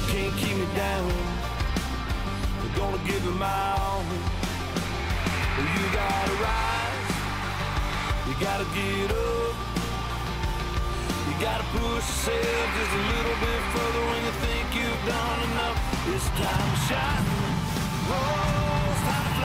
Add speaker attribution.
Speaker 1: can't keep me down. I'm gonna give it my all. You gotta rise, you gotta get up, you gotta push yourself just a little bit further when you think you've done enough. It's time to shine.